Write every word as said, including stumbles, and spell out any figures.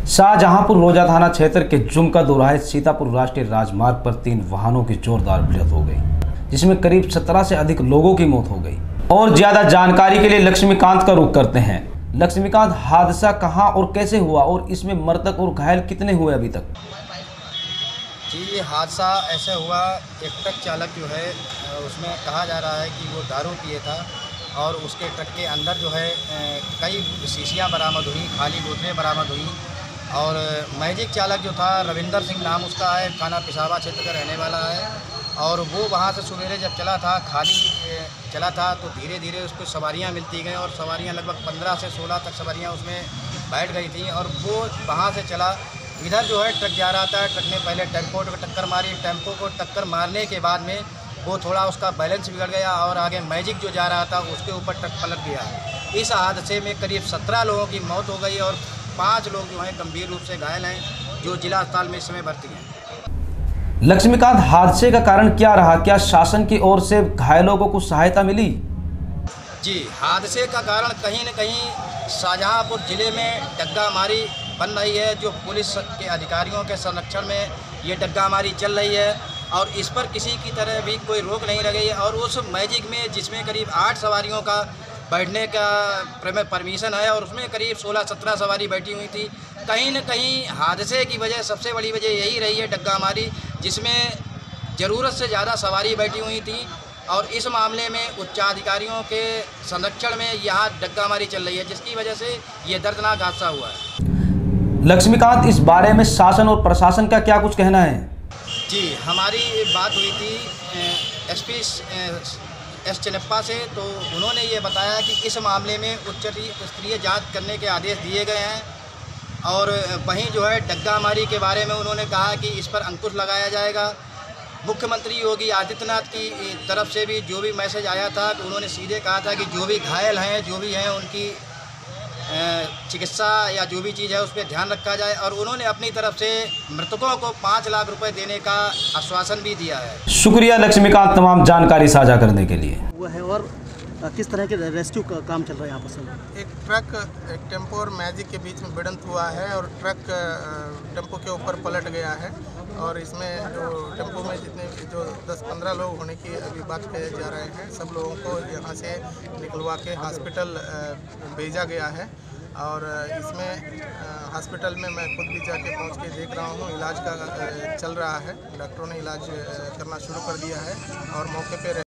शाहजहांपुर रोजा थाना क्षेत्र के जुमका दोराहे सीतापुर राष्ट्रीय राजमार्ग पर तीन वाहनों की जोरदार भिड़ंत हो गई, जिसमें करीब सत्रह से अधिक लोगों की मौत हो गई। और ज्यादा जानकारी के लिए लक्ष्मीकांत का रुख करते हैं। लक्ष्मीकांत, हादसा कहां और कैसे हुआ और इसमें मृतक और घायल कितने हुए अभी तक? जी, ये हादसा ऐसे हुआ, एक ट्रक चालक जो है उसमें कहा जा रहा है कि वो दारू पिए था और उसके ट्रक के अंदर जो है कई शीशियाँ बरामद हुई, खाली बोतलें बरामद हुई। और मैजिक चालक जो था रविंदर सिंह नाम उसका है, थाना पिसावा क्षेत्र का रहने वाला है। और वो वहाँ से सवेरे जब चला था, खाली चला था, तो धीरे धीरे उसको सवारियाँ मिलती गई और सवारियाँ लगभग पंद्रह से सोलह तक सवारियाँ उसमें बैठ गई थी। और वो वहाँ से चला, इधर जो है ट्रक जा रहा था, ट्रक ने पहले टेम्पो को टक्कर मारी। टेम्पो को टक्कर मारने के बाद में वो थोड़ा उसका बैलेंस बिगड़ गया और आगे मैजिक जो जा रहा था उसके ऊपर ट्रक पलट गया। इस हादसे में करीब सत्रह लोगों की मौत हो गई और पाँच लोग जो हैं गंभीर रूप से घायल हैं, जो जिला अस्पताल में इस समय भर्ती हैं। लक्ष्मीकांत, हादसे का कारण क्या रहा? क्या शासन की ओर से घायलों को कुछ सहायता मिली? जी, हादसे का कारण कहीं न कहीं शाहजहांपुर जिले में डग्गामारी बन रही है, जो पुलिस के अधिकारियों के संरक्षण में ये डग्गामारी चल रही है और इस पर किसी की तरह भी कोई रोक नहीं लगी है। और उस मैजिक में जिसमें करीब आठ सवारियों का बैठने का परमिशन है और उसमें करीब सोलह सत्रह सवारी बैठी हुई थी। कहीं न कहीं हादसे की वजह, सबसे बड़ी वजह यही रही है डग्गामारी, जिसमें ज़रूरत से ज़्यादा सवारी बैठी हुई थी। और इस मामले में उच्चाधिकारियों के संरक्षण में यहाँ डग्गामारी चल रही है, जिसकी वजह से ये दर्दनाक हादसा हुआ है। लक्ष्मीकांत, इस बारे में शासन और प्रशासन का क्या कुछ कहना है? जी, हमारी बात हुई थी एसपी एस चनप्पा से, तो उन्होंने ये बताया कि इस मामले में उच्च स्तरीय जांच करने के आदेश दिए गए हैं। और वहीं जो है डग्गामारी के बारे में उन्होंने कहा कि इस पर अंकुश लगाया जाएगा। मुख्यमंत्री योगी आदित्यनाथ की तरफ से भी जो भी मैसेज आया था, तो उन्होंने सीधे कहा था कि जो भी घायल हैं, जो भी हैं, उनकी चिकित्सा या जो भी चीज़ है उस पर ध्यान रखा जाए। और उन्होंने अपनी तरफ से मृतकों को पाँच लाख रुपए देने का आश्वासन भी दिया है। शुक्रिया लक्ष्मीकांत, तमाम जानकारी साझा करने के लिए। वो है और किस तरह के रेस्क्यू का काम चल रहा है यहाँ पर सर? एक ट्रक, एक टेम्पो और मैजिक के बीच में भिड़ंत हुआ है और ट्रक टेम्पो के ऊपर पलट गया है। और इसमें जो टेम्पो में जितने जो दस पंद्रह लोग होने की अभी बात किए जा रहे हैं, सब लोगों को यहाँ से निकलवा के हॉस्पिटल भेजा गया है। और इसमें हॉस्पिटल में मैं खुद भी जाके पहुँच के देख रहा हूँ, इलाज का चल रहा है। डॉक्टरों ने इलाज करना शुरू कर दिया है और मौके पे